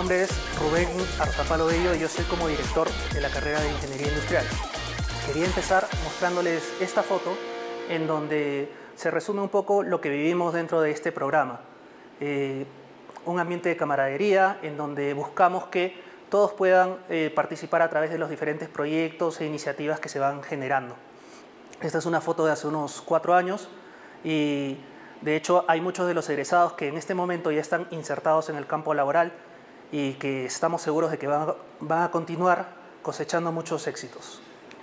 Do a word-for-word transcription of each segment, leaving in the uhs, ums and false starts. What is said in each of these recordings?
nombre es Rubén Arzapalo Bello y yo soy como director de la carrera de Ingeniería Industrial. Quería empezar mostrándoles esta foto en donde se resume un poco lo que vivimos dentro de este programa. Eh, un ambiente de camaradería en donde buscamos que todos puedan eh, participar a través de los diferentes proyectos e iniciativas que se van generando. Esta es una foto de hace unos cuatro años y de hecho hay muchos de los egresados que en este momento ya están insertados en el campo laboral y que estamos seguros de que van a, van a continuar cosechando muchos éxitos.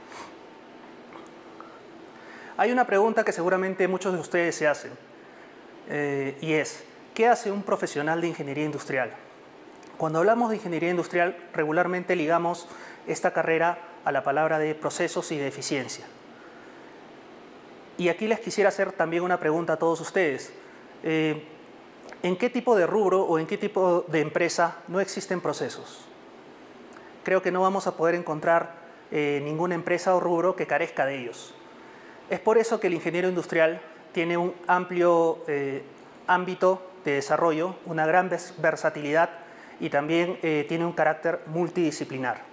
Hay una pregunta que seguramente muchos de ustedes se hacen eh, y es, ¿qué hace un profesional de ingeniería industrial? Cuando hablamos de ingeniería industrial, regularmente ligamos esta carrera a la palabra de procesos y de eficiencia. Y aquí les quisiera hacer también una pregunta a todos ustedes. Eh, ¿En qué tipo de rubro o en qué tipo de empresa no existen procesos? Creo que no vamos a poder encontrar eh, ninguna empresa o rubro que carezca de ellos. Es por eso que el ingeniero industrial tiene un amplio eh, ámbito de desarrollo, una gran versatilidad y también eh, tiene un carácter multidisciplinar.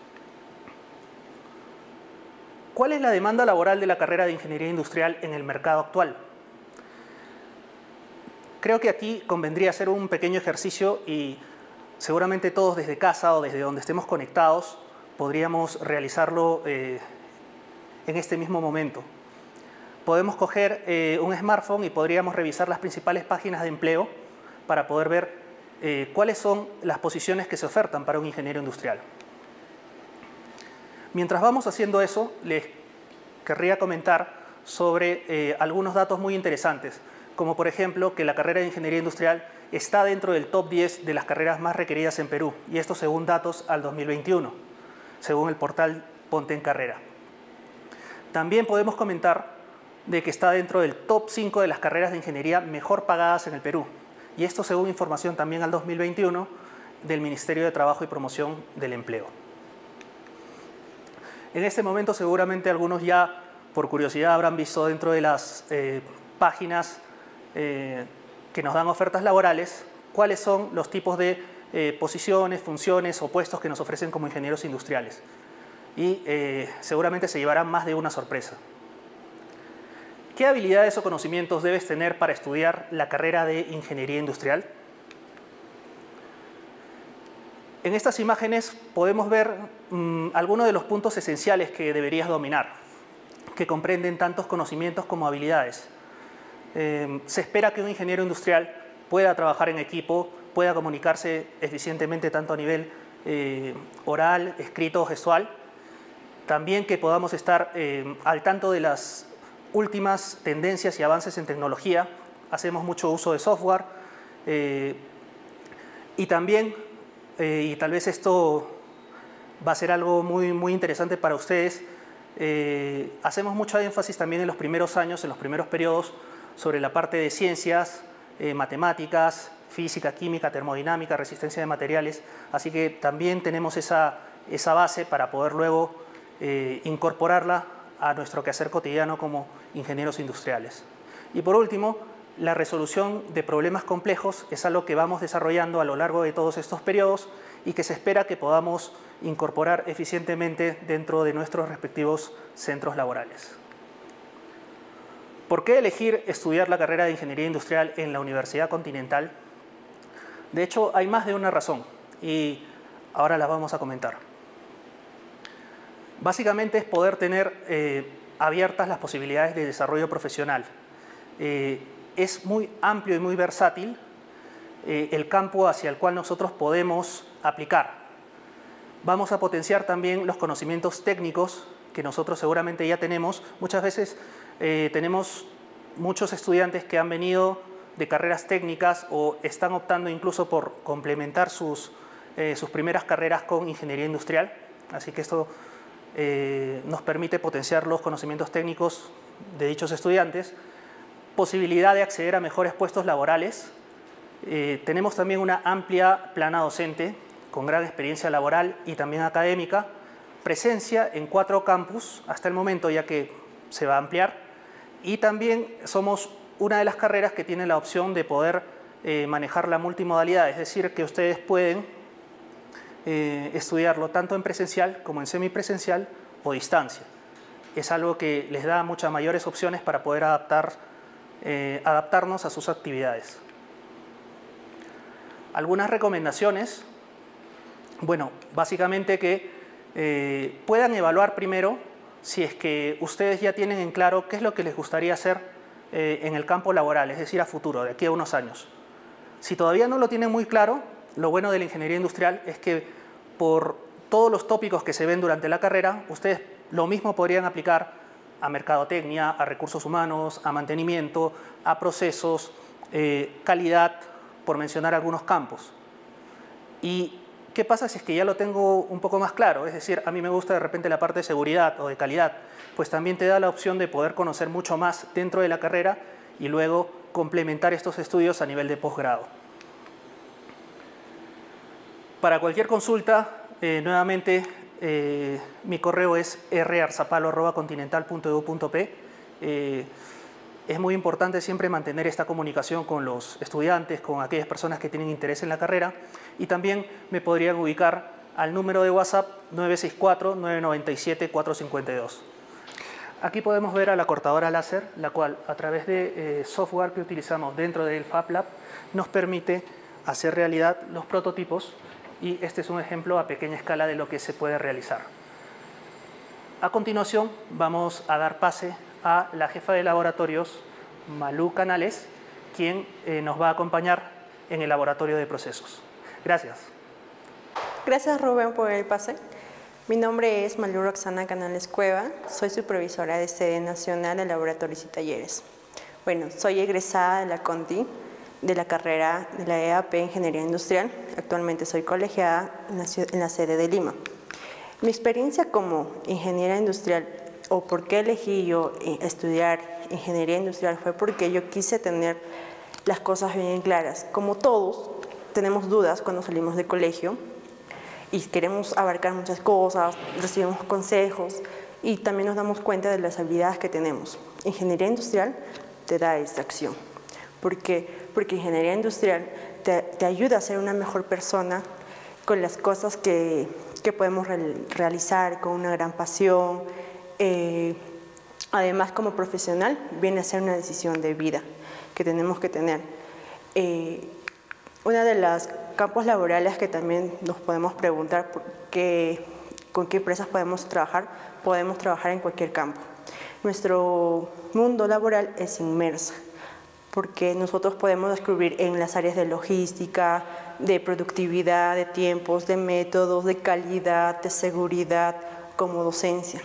¿Cuál es la demanda laboral de la carrera de Ingeniería Industrial en el mercado actual? Creo que aquí convendría hacer un pequeño ejercicio y seguramente todos desde casa o desde donde estemos conectados podríamos realizarlo eh, en este mismo momento. Podemos coger eh, un smartphone y podríamos revisar las principales páginas de empleo para poder ver eh, cuáles son las posiciones que se ofertan para un ingeniero industrial. Mientras vamos haciendo eso, les querría comentar sobre eh, algunos datos muy interesantes, como por ejemplo que la carrera de Ingeniería Industrial está dentro del top diez de las carreras más requeridas en Perú, y esto según datos al dos mil veintiuno, según el portal Ponte en Carrera. También podemos comentar de que está dentro del top cinco de las carreras de ingeniería mejor pagadas en el Perú, y esto según información también al dos mil veintiuno del Ministerio de Trabajo y Promoción del Empleo. En este momento seguramente algunos ya por curiosidad habrán visto dentro de las eh, páginas eh, que nos dan ofertas laborales cuáles son los tipos de eh, posiciones, funciones o puestos que nos ofrecen como ingenieros industriales. Y eh, seguramente se llevarán más de una sorpresa. ¿Qué habilidades o conocimientos debes tener para estudiar la carrera de Ingeniería Industrial? En estas imágenes podemos ver mmm, algunos de los puntos esenciales que deberías dominar, que comprenden tantos conocimientos como habilidades. Eh, se espera que un ingeniero industrial pueda trabajar en equipo, pueda comunicarse eficientemente tanto a nivel eh, oral, escrito o gestual. También que podamos estar eh, al tanto de las últimas tendencias y avances en tecnología. Hacemos mucho uso de software eh, y también Eh, y tal vez esto va a ser algo muy, muy interesante para ustedes. Eh, hacemos mucho énfasis también en los primeros años, en los primeros periodos, sobre la parte de ciencias, eh, matemáticas, física, química, termodinámica, resistencia de materiales. Así que también tenemos esa, esa base para poder luego eh, incorporarla a nuestro quehacer cotidiano como ingenieros industriales. Y por último, la resolución de problemas complejos es algo que vamos desarrollando a lo largo de todos estos periodos y que se espera que podamos incorporar eficientemente dentro de nuestros respectivos centros laborales. ¿Por qué elegir estudiar la carrera de Ingeniería Industrial en la Universidad Continental? De hecho, hay más de una razón y ahora las vamos a comentar. Básicamente es poder tener eh, abiertas las posibilidades de desarrollo profesional. Eh, Es muy amplio y muy versátil eh, el campo hacia el cual nosotros podemos aplicar. Vamos a potenciar también los conocimientos técnicos que nosotros seguramente ya tenemos. Muchas veces eh, tenemos muchos estudiantes que han venido de carreras técnicas o están optando incluso por complementar sus, eh, sus primeras carreras con ingeniería industrial. Así que esto eh, nos permite potenciar los conocimientos técnicos de dichos estudiantes. Posibilidad de acceder a mejores puestos laborales. Eh, tenemos también una amplia plana docente con gran experiencia laboral y también académica, presencia en cuatro campus hasta el momento, ya que se va a ampliar, y también somos una de las carreras que tiene la opción de poder eh, manejar la multimodalidad, es decir, que ustedes pueden eh, estudiarlo tanto en presencial como en semipresencial o distancia. Es algo que les da muchas mayores opciones para poder adaptar, eh, adaptarnos a sus actividades. Algunas recomendaciones, bueno, básicamente que eh, puedan evaluar primero si es que ustedes ya tienen en claro qué es lo que les gustaría hacer eh, en el campo laboral, es decir, a futuro, de aquí a unos años. Si todavía no lo tienen muy claro, lo bueno de la ingeniería industrial es que por todos los tópicos que se ven durante la carrera, ustedes lo mismo podrían aplicar a mercadotecnia, a recursos humanos, a mantenimiento, a procesos, eh, calidad, por mencionar algunos campos. ¿Y qué pasa si es que ya lo tengo un poco más claro? Es decir, a mí me gusta de repente la parte de seguridad o de calidad, pues también te da la opción de poder conocer mucho más dentro de la carrera y luego complementar estos estudios a nivel de posgrado. Para cualquier consulta, eh, nuevamente, eh, mi correo es r arzapalo arroba continental punto e d u punto p. Eh, es muy importante siempre mantener esta comunicación con los estudiantes, con aquellas personas que tienen interés en la carrera, y también me podrían ubicar al número de WhatsApp nueve seis cuatro, nueve nueve siete, cuatro cinco dos. Aquí podemos ver a la cortadora láser, la cual a través de eh, software que utilizamos dentro del FabLab nos permite hacer realidad los prototipos, y este es un ejemplo a pequeña escala de lo que se puede realizar. A continuación vamos a dar pase a la jefa de laboratorios, Malú Canales, quien eh, nos va a acompañar en el laboratorio de procesos. Gracias. Gracias, Rubén, por el pase. Mi nombre es Malú Roxana Canales Cueva, soy supervisora de sede nacional de laboratorios y talleres. Bueno, soy egresada de la CONTI, de la carrera de la E A P Ingeniería Industrial. Actualmente soy colegiada en la, en la sede de Lima. Mi experiencia como ingeniera industrial, o por qué elegí yo estudiar ingeniería industrial, fue porque yo quise tener las cosas bien claras. Como todos, tenemos dudas cuando salimos del colegio y queremos abarcar muchas cosas, recibimos consejos y también nos damos cuenta de las habilidades que tenemos. Ingeniería industrial te da esta acción. ¿Por qué? Porque ingeniería industrial te, te ayuda a ser una mejor persona con las cosas que, que podemos re, realizar con una gran pasión. Eh, además, como profesional, viene a ser una decisión de vida que tenemos que tener. Eh, una de los campos laborales que también nos podemos preguntar por qué, con qué empresas podemos trabajar, podemos trabajar en cualquier campo. Nuestro mundo laboral es inmerso, porque nosotros podemos descubrir en las áreas de logística, de productividad, de tiempos, de métodos, de calidad, de seguridad, como docencia.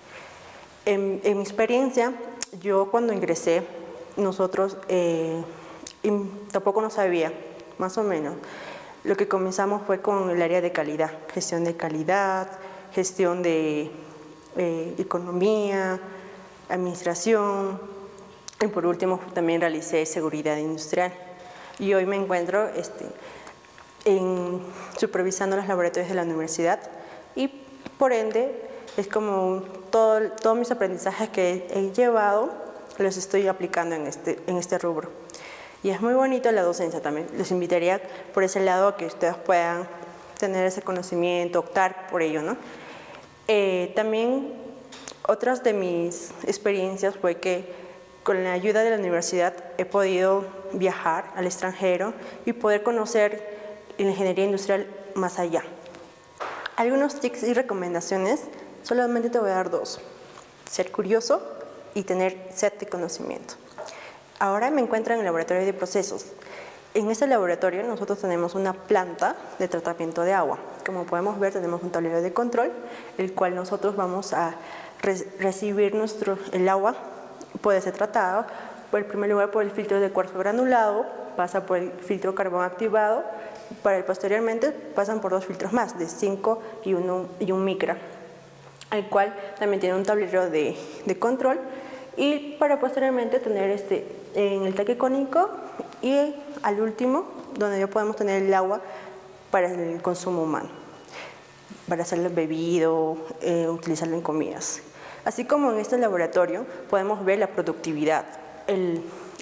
En, en mi experiencia, yo cuando ingresé, nosotros eh, tampoco no sabía, más o menos. Lo que comenzamos fue con el área de calidad, gestión de calidad, gestión de eh, economía, administración, y por último también realicé seguridad industrial. Y hoy me encuentro este, en, supervisando los laboratorios de la universidad, y por ende es como todo, todos mis aprendizajes que he llevado los estoy aplicando en este, en este rubro. Y es muy bonito la docencia también. Les invitaría por ese lado a que ustedes puedan tener ese conocimiento, optar por ello, ¿no? Eh, también otras de mis experiencias fue que con la ayuda de la universidad he podido viajar al extranjero y poder conocer la ingeniería industrial más allá. Algunos tips y recomendaciones, solamente te voy a dar dos. Ser curioso y tener sed de conocimiento. Ahora me encuentro en el laboratorio de procesos. En este laboratorio nosotros tenemos una planta de tratamiento de agua. Como podemos ver, tenemos un tablero de control, el cual nosotros vamos a re recibir nuestro, el agua. Puede ser tratado, por el primer lugar, por el filtro de cuarzo granulado, pasa por el filtro carbón activado, para el posteriormente pasan por dos filtros más, de cinco y, uno, y un micra, el cual también tiene un tablero de, de control, y para posteriormente tener este, en el tanque cónico y al último, donde ya podemos tener el agua para el consumo humano, para hacerlo bebido, eh, utilizarlo en comidas. Así como en este laboratorio podemos ver la productividad, el,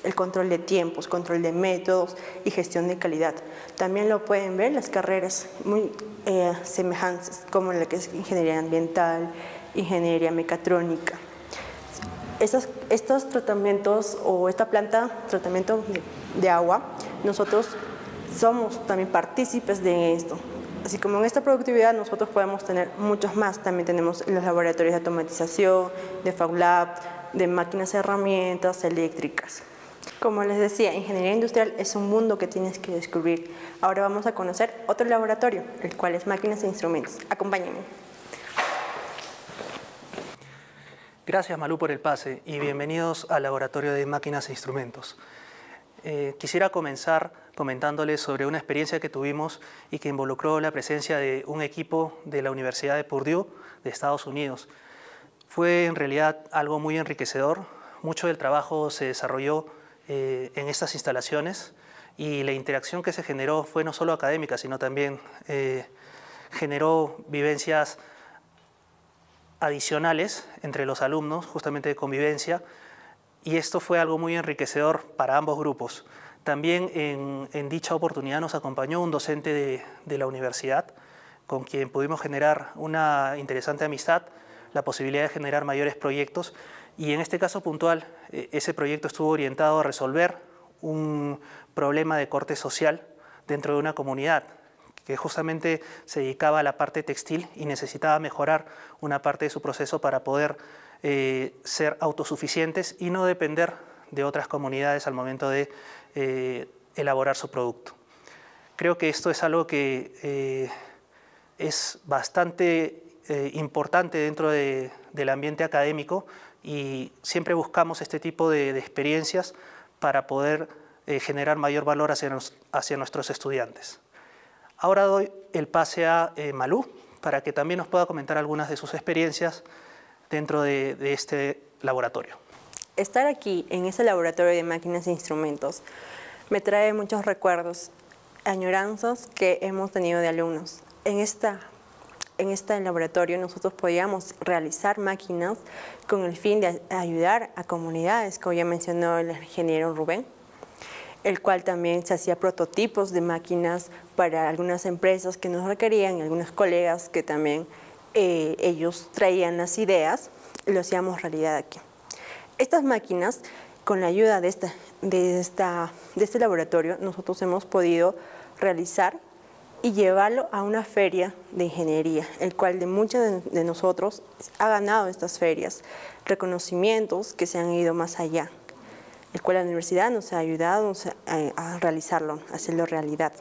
el control de tiempos, control de métodos y gestión de calidad. También lo pueden ver las carreras muy eh, semejantes, como la que es ingeniería ambiental, ingeniería mecatrónica. Estos, estos tratamientos o esta planta, tratamiento de, de agua, nosotros somos también partícipes de esto. Así como en esta productividad nosotros podemos tener muchos más. También tenemos los laboratorios de automatización, de FabLab, de máquinas y herramientas eléctricas. Como les decía, ingeniería industrial es un mundo que tienes que descubrir. Ahora vamos a conocer otro laboratorio, el cual es máquinas e instrumentos. Acompáñenme. Gracias, Malú, por el pase y bienvenidos al Laboratorio de Máquinas e Instrumentos. Eh, quisiera comenzar comentándoles sobre una experiencia que tuvimos y que involucró la presencia de un equipo de la Universidad de Purdue de Estados Unidos. Fue en realidad algo muy enriquecedor. Mucho del trabajo se desarrolló eh, en estas instalaciones y la interacción que se generó fue no solo académica, sino también eh, generó vivencias adicionales entre los alumnos, justamente de convivencia, y esto fue algo muy enriquecedor para ambos grupos. También en, en dicha oportunidad nos acompañó un docente de, de la universidad, con quien pudimos generar una interesante amistad, la posibilidad de generar mayores proyectos, y en este caso puntual, ese proyecto estuvo orientado a resolver un problema de corte social dentro de una comunidad, que justamente se dedicaba a la parte textil y necesitaba mejorar una parte de su proceso para poder eh, ser autosuficientes y no depender de otras comunidades al momento de eh, elaborar su producto. Creo que esto es algo que eh, es bastante eh, importante dentro de, del ambiente académico y siempre buscamos este tipo de, de experiencias para poder eh, generar mayor valor hacia, nos, hacia nuestros estudiantes. Ahora doy el pase a eh, Malú para que también nos pueda comentar algunas de sus experiencias dentro de, de este laboratorio. Estar aquí en este laboratorio de máquinas e instrumentos me trae muchos recuerdos, añoranzas que hemos tenido de alumnos. En, esta, en este laboratorio nosotros podíamos realizar máquinas con el fin de ayudar a comunidades, como ya mencionó el ingeniero Rubén, el cual también se hacía prototipos de máquinas para algunas empresas que nos requerían, algunos colegas que también eh, ellos traían las ideas y lo hacíamos realidad aquí. Estas máquinas, con la ayuda de, esta, de, esta, de este laboratorio, nosotros hemos podido realizar y llevarlo a una feria de ingeniería, el cual de muchos de, de nosotros ha ganado estas ferias, reconocimientos que se han ido más allá, el cual la universidad nos ha ayudado a, a realizarlo, a hacerlo realidad.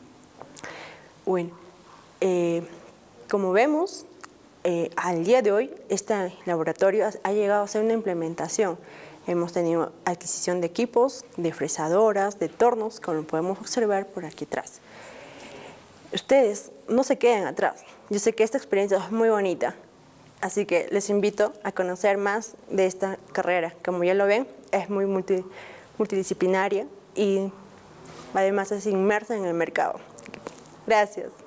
Bueno, eh, como vemos, eh, al día de hoy este laboratorio ha, ha llegado a ser una implementación. Hemos tenido adquisición de equipos, de fresadoras, de tornos, como lo podemos observar por aquí atrás. Ustedes no se queden atrás. Yo sé que esta experiencia es muy bonita, así que les invito a conocer más de esta carrera. Como ya lo ven, es muy multi, multidisciplinaria y además es inmersa en el mercado. Gracias.